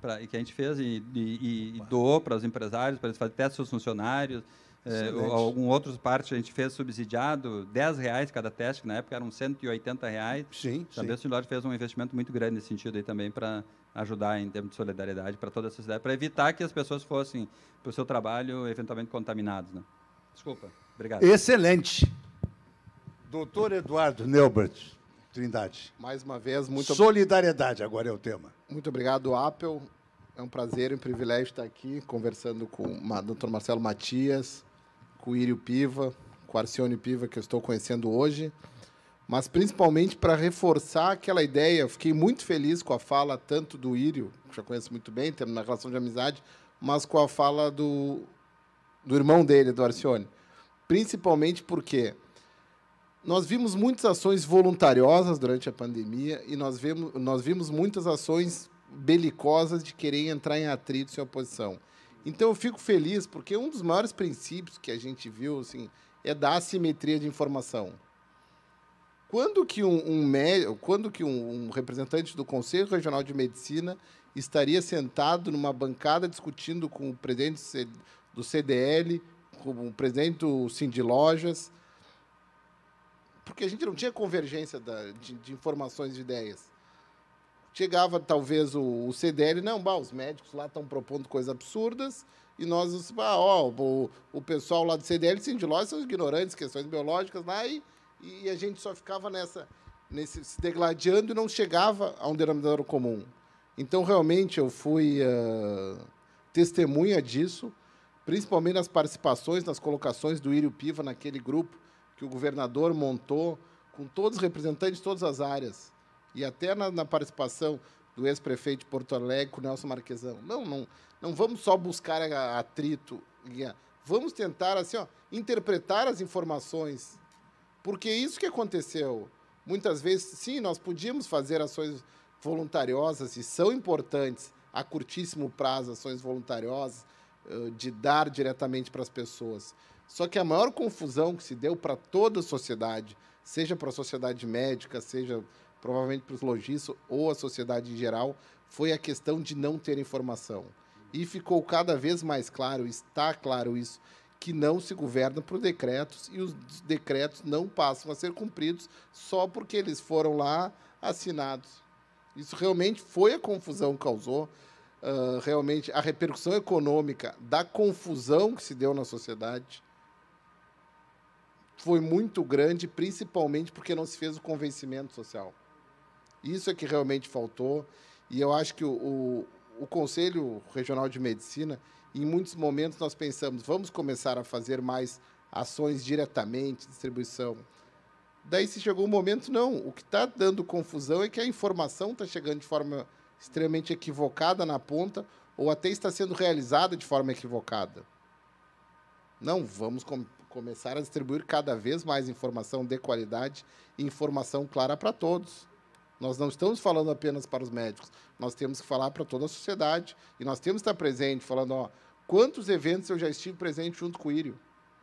que a gente fez e doou para os empresários, para eles fazerem testes dos funcionários. Algum outros partes a gente fez subsidiado, R$10 cada teste, que na época eram R$180. Sim, também sim. o Lorde fez um investimento muito grande nesse sentido aí também para ajudar em termos de solidariedade para toda a sociedade, para evitar que as pessoas fossem para o seu trabalho eventualmente contaminadas. Né? Desculpa, obrigado. Excelente. Doutor Eduardo Neubert Trindade. Mais uma vez, muito solidariedade agora é o tema. Muito obrigado, Apple. É um prazer e um privilégio estar aqui conversando com o Dr. Marcelo Matias, com o Írio Piva, com o Arcione Piva, que eu estou conhecendo hoje, mas principalmente para reforçar aquela ideia. Eu fiquei muito feliz com a fala tanto do Írio, que já conheço muito bem, temos uma relação de amizade, mas com a fala do irmão dele, do Arcione. Principalmente porque nós vimos muitas ações voluntariosas durante a pandemia e nós vimos muitas ações belicosas de querer entrar em atrito sem oposição. Então, eu fico feliz porque um dos maiores princípios que a gente viu assim, é da assimetria de informação. Quando que um representante do Conselho Regional de Medicina estaria sentado numa bancada discutindo com o presidente do CDL, com o presidente do Sindilojas, porque a gente não tinha convergência de informações e ideias. Chegava, talvez, o CDL, os médicos lá estão propondo coisas absurdas, e nós, o pessoal lá do CDL, Sindilojas, são ignorantes, questões biológicas lá, e a gente só ficava se degladiando e não chegava a um denominador comum. Então, realmente, eu fui testemunha disso, principalmente nas participações, nas colocações do Írio Piva naquele grupo que o governador montou, com todos os representantes de todas as áreas, e até na participação do ex-prefeito de Porto Alegre, com o Nelson Marquesão. Não vamos só buscar atrito, vamos tentar assim, interpretar as informações, porque é isso que aconteceu. Muitas vezes, sim, nós podíamos fazer ações voluntariosas, e são importantes, a curtíssimo prazo, ações voluntariosas, de dar diretamente para as pessoas. Só que a maior confusão que se deu para toda a sociedade, seja para a sociedade médica, seja provavelmente para os lojistas ou a sociedade em geral, foi a questão de não ter informação. E ficou cada vez mais claro, está claro isso, que não se governa por decretos e os decretos não passam a ser cumpridos só porque eles foram lá assinados. Isso realmente foi a confusão que causou, realmente a repercussão econômica da confusão que se deu na sociedade foi muito grande, principalmente porque não se fez o convencimento social. Isso é que realmente faltou, e eu acho que o Conselho Regional de Medicina, em muitos momentos nós pensamos, vamos começar a fazer mais ações diretamente, distribuição. Daí, se chegou um momento, não. O que está dando confusão é que a informação está chegando de forma extremamente equivocada na ponta, ou até está sendo realizada de forma equivocada. Não, vamos começar a distribuir cada vez mais informação de qualidade e informação clara para todos. Nós não estamos falando apenas para os médicos, nós temos que falar para toda a sociedade, e nós temos que estar presente, falando, quantos eventos eu já estive presente junto com o Írio.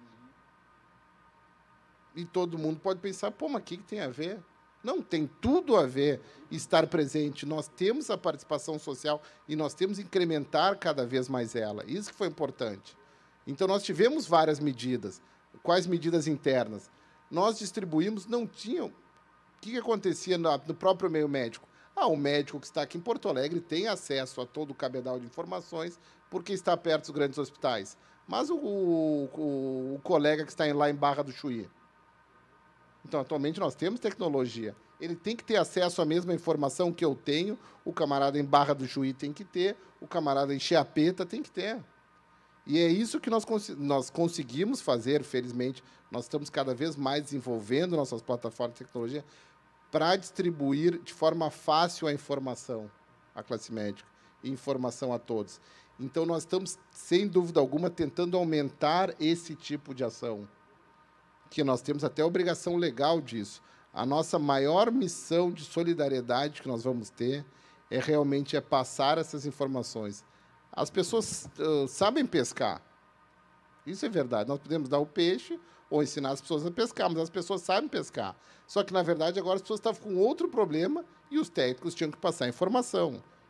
E todo mundo pode pensar, mas o que tem a ver? Não, tem tudo a ver estar presente. Nós temos a participação social e nós temos que incrementar cada vez mais ela. Isso que foi importante. Então, nós tivemos várias medidas. Quais medidas internas? Nós distribuímos, não tinham... O que acontecia no próprio meio médico? O médico que está aqui em Porto Alegre tem acesso a todo o cabedal de informações porque está perto dos grandes hospitais. Mas o colega que está lá em Barra do Chuí, então, atualmente, nós temos tecnologia. Ele tem que ter acesso à mesma informação que eu tenho, o camarada em Barra do Chuí tem que ter, o camarada em Chiapeta tem que ter. E é isso que nós conseguimos fazer, felizmente. Nós estamos cada vez mais desenvolvendo nossas plataformas de tecnologia para distribuir de forma fácil a informação à classe médica e informação a todos. Então, nós estamos, sem dúvida alguma, tentando aumentar esse tipo de ação, que nós temos até a obrigação legal disso. A nossa maior missão de solidariedade que nós vamos ter é realmente passar essas informações. As pessoas sabem pescar. Isso é verdade. Nós podemos dar o peixe ou ensinar as pessoas a pescar, mas as pessoas sabem pescar. Só que, na verdade, agora as pessoas estavam com outro problema e os técnicos tinham que passar informação.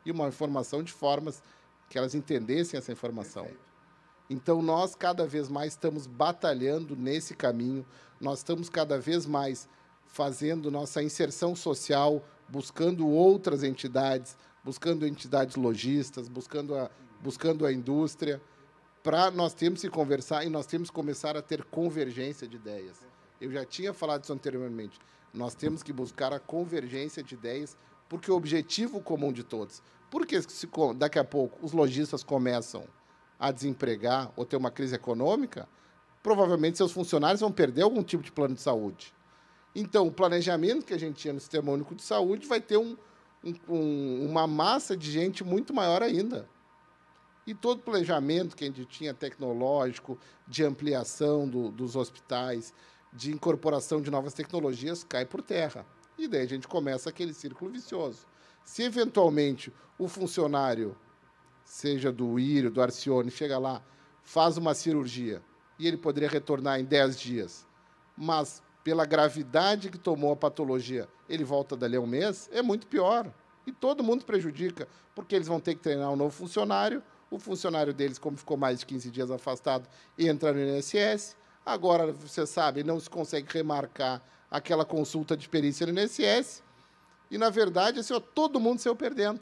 e uma informação de formas que elas entendessem essa informação. Então, nós cada vez mais estamos batalhando nesse caminho, nós estamos cada vez mais fazendo nossa inserção social, buscando outras entidades, buscando entidades lojistas, buscando a indústria, para nós temos que conversar e nós temos que começar a ter convergência de ideias. Eu já tinha falado isso anteriormente. Nós temos que buscar a convergência de ideias, porque é o objetivo comum de todos. Porque se daqui a pouco os lojistas começam a desempregar ou ter uma crise econômica, provavelmente seus funcionários vão perder algum tipo de plano de saúde. Então, o planejamento que a gente tinha no Sistema Único de Saúde vai ter uma massa de gente muito maior ainda. E todo o planejamento que a gente tinha tecnológico, de ampliação dos hospitais, de incorporação de novas tecnologias, cai por terra. E daí a gente começa aquele círculo vicioso. Se, eventualmente, o funcionário, seja do Írio, do Arcione, chega lá, faz uma cirurgia, e ele poderia retornar em 10 dias, mas, pela gravidade que tomou a patologia, ele volta dali a um mês, é muito pior. E todo mundo prejudica, porque eles vão ter que treinar um novo funcionário, o funcionário deles, como ficou mais de 15 dias afastado, entra no INSS, agora, você sabe, não se consegue remarcar aquela consulta de perícia no INSS, e, na verdade, assim, todo mundo saiu perdendo.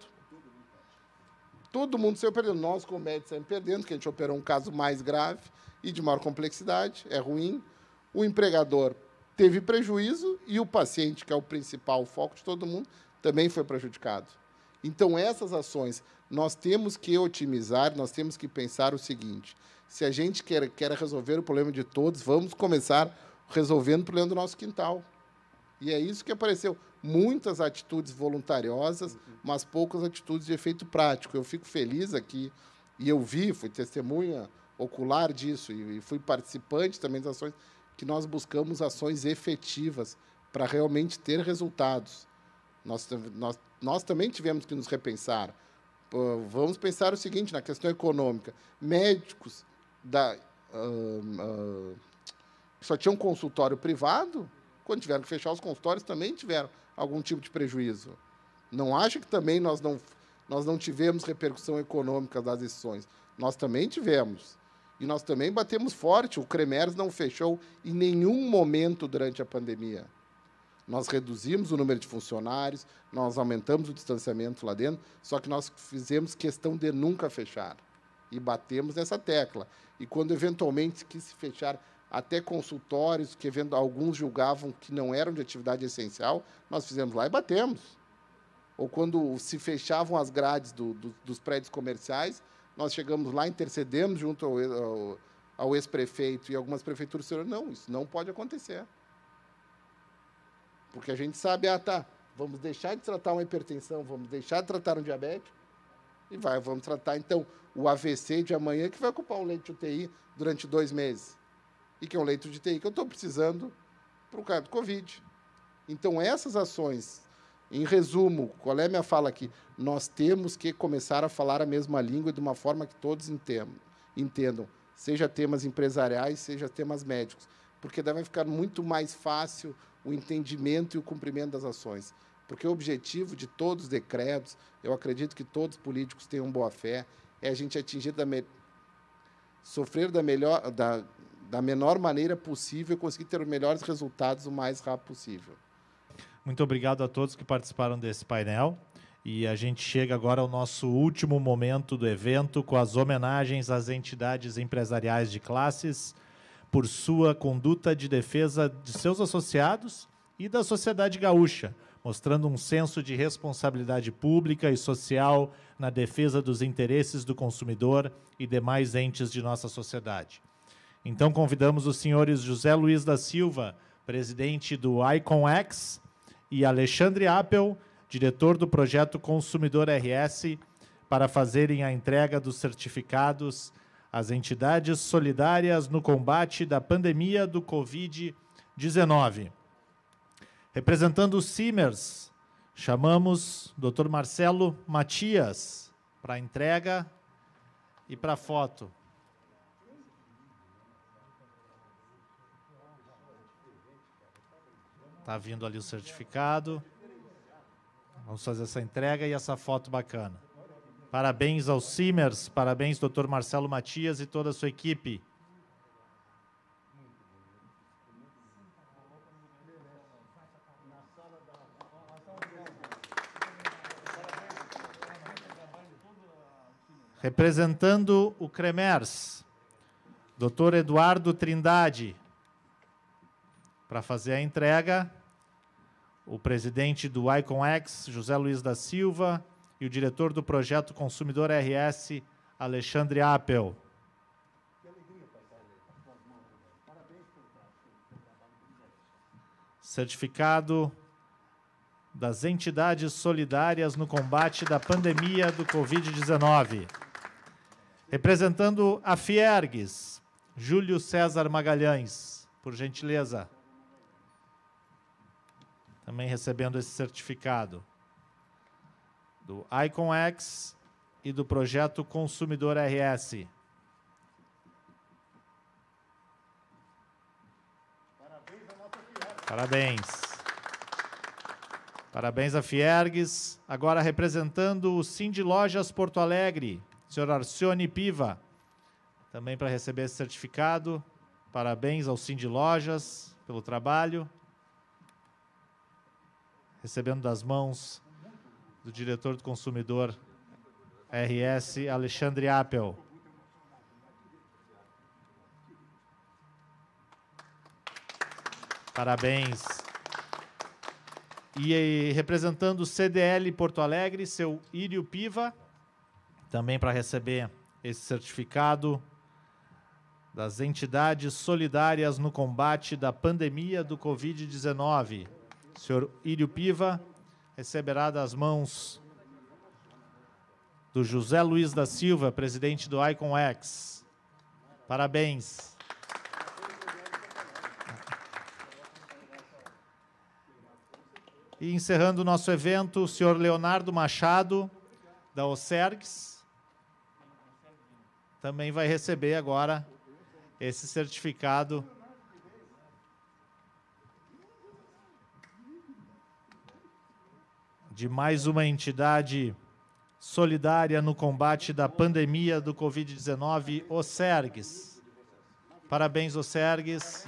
Todo mundo saiu perdendo. Nós, como médicos, saímos perdendo, porque a gente operou um caso mais grave e de maior complexidade, é ruim. O empregador teve prejuízo e o paciente, que é o principal foco de todo mundo, também foi prejudicado. Então, essas ações, nós temos que otimizar, nós temos que pensar o seguinte: se a gente quer resolver o problema de todos, vamos começar resolvendo o problema do nosso quintal. E é isso que apareceu. Muitas atitudes voluntariosas, mas poucas atitudes de efeito prático. Eu fico feliz aqui, e eu fui testemunha ocular disso, e fui participante também das ações, que nós buscamos ações efetivas para realmente ter resultados. Nós também tivemos que nos repensar. Vamos pensar o seguinte, na questão econômica. Médicos que só tinham consultório privado, quando tiveram que fechar os consultórios, também tiveram algum tipo de prejuízo. Não acho que também nós não tivemos repercussão econômica das decisões. Nós também tivemos. E nós também batemos forte. O Cremers não fechou em nenhum momento durante a pandemia. Nós reduzimos o número de funcionários, nós aumentamos o distanciamento lá dentro, só que nós fizemos questão de nunca fechar. E batemos nessa tecla. E quando, eventualmente, quis se fechar até consultórios que alguns julgavam que não eram de atividade essencial, nós fizemos lá e batemos. Ou quando se fechavam as grades dos prédios comerciais, nós chegamos lá, intercedemos junto ao ex-prefeito e algumas prefeituras disseram: não, isso não pode acontecer. Porque a gente sabe, vamos deixar de tratar uma hipertensão, vamos deixar de tratar um diabético e vamos tratar, então, o AVC de amanhã, que vai ocupar um leito de UTI durante 2 meses. E que é um leito de UTI que eu estou precisando para o caso do Covid. Então, essas ações, em resumo, qual é a minha fala aqui? Nós temos que começar a falar a mesma língua de uma forma que todos entendam, seja temas empresariais, seja temas médicos, porque daí vai ficar muito mais fácil o entendimento e o cumprimento das ações. Porque o objetivo de todos os decretos, eu acredito que todos os políticos tenham boa fé, é a gente atingir sofrer da menor maneira possível, conseguir ter os melhores resultados o mais rápido possível. Muito obrigado a todos que participaram desse painel. E a gente chega agora ao nosso último momento do evento, com as homenagens às entidades empresariais de classes por sua conduta de defesa de seus associados e da sociedade gaúcha, mostrando um senso de responsabilidade pública e social na defesa dos interesses do consumidor e demais entes de nossa sociedade. Então, convidamos os senhores José Luiz da Silva, presidente do IconX, e Alexandre Appel, diretor do projeto Consumidor RS, para fazerem a entrega dos certificados às entidades solidárias no combate da pandemia do Covid-19. Representando o Simers, chamamos o Dr. Marcelo Matias para a entrega e para a foto. Está vindo ali o certificado. Vamos fazer essa entrega e essa foto bacana. Parabéns aos Simers, parabéns, Dr. Marcelo Matias e toda a sua equipe. Representando o CREMERS, Dr. Eduardo Trindade, para fazer a entrega, o presidente do IconX, José Luiz da Silva, e o diretor do projeto Consumidor RS, Alexandre Appel. Certificado das entidades solidárias no combate da pandemia do Covid-19. Representando a Fiergues, Júlio César Magalhães, por gentileza. Também recebendo esse certificado. Do IconX e do projeto Consumidor RS. Parabéns. Parabéns a Fiergues. Agora representando o Cindy Lojas Porto Alegre, senhor Arcione Piva, também para receber esse certificado. Parabéns ao Cindy Lojas pelo trabalho. Recebendo das mãos do diretor do Consumidor RS, Alexandre Appel. Parabéns. E representando o CDL Porto Alegre, seu Írio Piva, também para receber esse certificado das entidades solidárias no combate da pandemia do Covid-19. Senhor Írio Piva receberá das mãos do José Luiz da Silva, presidente do IconX. Parabéns. E encerrando o nosso evento, o senhor Leonardo Machado, da OCERGS, também vai receber agora esse certificado de mais uma entidade solidária no combate da pandemia do Covid-19, OCERGS. Parabéns, OCERGS.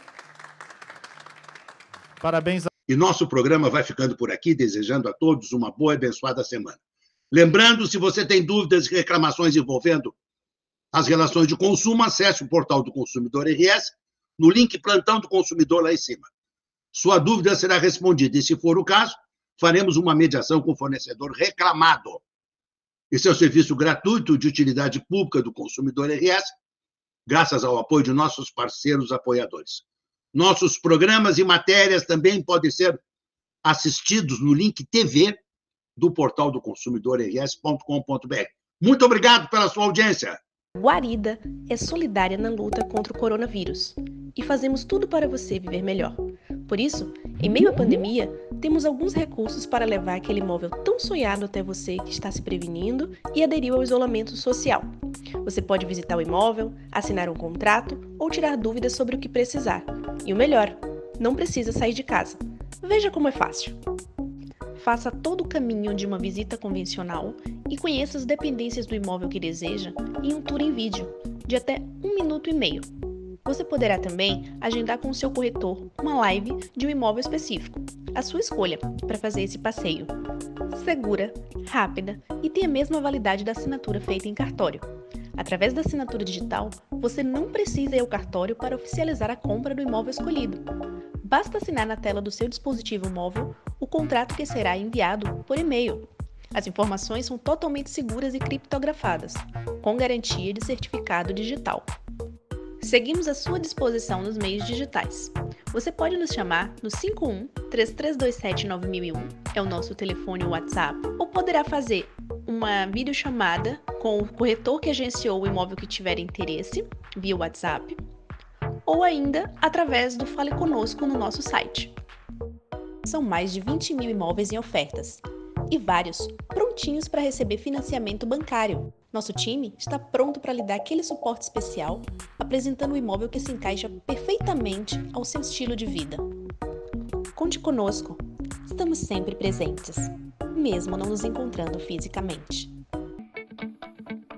Parabéns a... E nosso programa vai ficando por aqui, desejando a todos uma boa e abençoada semana. Lembrando, se você tem dúvidas e reclamações envolvendo as relações de consumo, acesse o portal do Consumidor RS, no link Plantão do Consumidor lá em cima. Sua dúvida será respondida e, se for o caso, faremos uma mediação com o fornecedor reclamado. Esse é o serviço gratuito de utilidade pública do Consumidor RS, graças ao apoio de nossos parceiros apoiadores. Nossos programas e matérias também podem ser assistidos no link TV do portal do consumidorrs.com.br. Muito obrigado pela sua audiência. Guarida é solidária na luta contra o coronavírus e fazemos tudo para você viver melhor. Por isso, em meio à pandemia, temos alguns recursos para levar aquele imóvel tão sonhado até você que está se prevenindo e aderiu ao isolamento social. Você pode visitar o imóvel, assinar um contrato ou tirar dúvidas sobre o que precisar. E o melhor, não precisa sair de casa. Veja como é fácil. Faça todo o caminho de uma visita convencional e conheça as dependências do imóvel que deseja em um tour em vídeo, de até 1 minuto e meio. Você poderá também agendar com o seu corretor uma live de um imóvel específico, a sua escolha, para fazer esse passeio. Segura, rápida e tem a mesma validade da assinatura feita em cartório. Através da assinatura digital, você não precisa ir ao cartório para oficializar a compra do imóvel escolhido. Basta assinar na tela do seu dispositivo móvel o contrato que será enviado por e-mail. As informações são totalmente seguras e criptografadas, com garantia de certificado digital. Seguimos à sua disposição nos meios digitais. Você pode nos chamar no 51-3327-9001, é o nosso telefone WhatsApp, ou poderá fazer uma videochamada com o corretor que agenciou o imóvel que tiver interesse, via WhatsApp, ou ainda através do Fale Conosco no nosso site. São mais de 20 mil imóveis em ofertas e vários prontinhos para receber financiamento bancário. Nosso time está pronto para lhe dar aquele suporte especial, apresentando um imóvel que se encaixa perfeitamente ao seu estilo de vida. Conte conosco, estamos sempre presentes, mesmo não nos encontrando fisicamente.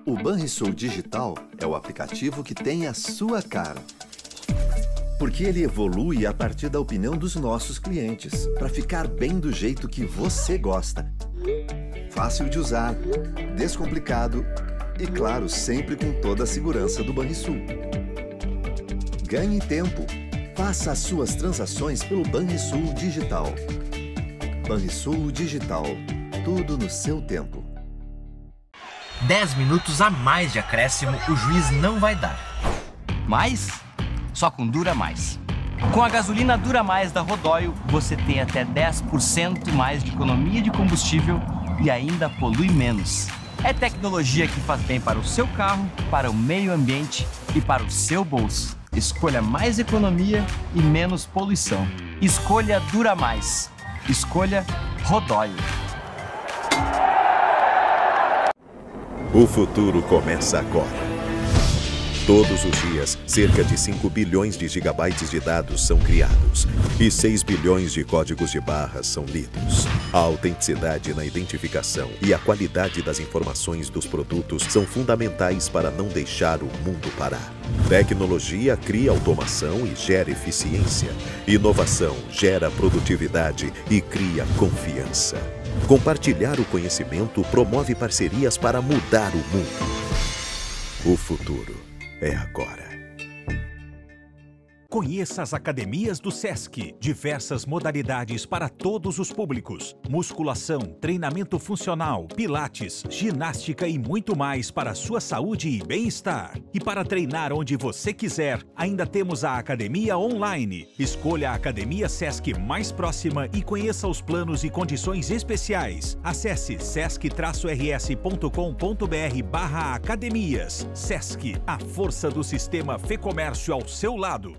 O Banrisul Digital é o aplicativo que tem a sua cara. Porque ele evolui a partir da opinião dos nossos clientes, para ficar bem do jeito que você gosta. Fácil de usar, descomplicado e, claro, sempre com toda a segurança do Banrisul. Ganhe tempo. Faça as suas transações pelo Banrisul Digital. Banrisul Digital. Tudo no seu tempo. 10 minutos a mais de acréscimo o juiz não vai dar. Mas só com Dura Mais. Com a gasolina Dura Mais da Rodóio, você tem até 10% mais de economia de combustível e ainda polui menos. É tecnologia que faz bem para o seu carro, para o meio ambiente e para o seu bolso. Escolha mais economia e menos poluição. Escolha Dura Mais. Escolha Rodóio. O futuro começa agora. Todos os dias, cerca de 5 bilhões de gigabytes de dados são criados e 6 bilhões de códigos de barras são lidos. A autenticidade na identificação e a qualidade das informações dos produtos são fundamentais para não deixar o mundo parar. Tecnologia cria automação e gera eficiência. Inovação gera produtividade e cria confiança. Compartilhar o conhecimento promove parcerias para mudar o mundo. O futuro é agora. Conheça as academias do SESC. Diversas modalidades para todos os públicos. Musculação, treinamento funcional, pilates, ginástica e muito mais para a sua saúde e bem-estar. E para treinar onde você quiser, ainda temos a academia online. Escolha a academia SESC mais próxima e conheça os planos e condições especiais. Acesse sesc-rs.com.br/academias. SESC, a força do sistema Fê-Comércio ao seu lado.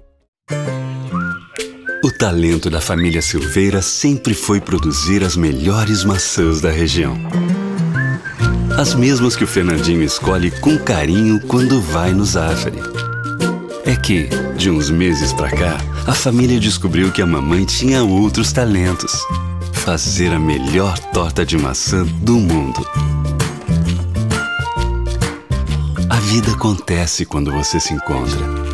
O talento da família Silveira sempre foi produzir as melhores maçãs da região. As mesmas que o Fernandinho escolhe com carinho quando vai no Zafari. É que, de uns meses pra cá, a família descobriu que a mamãe tinha outros talentos. Fazer a melhor torta de maçã do mundo. A vida acontece quando você se encontra.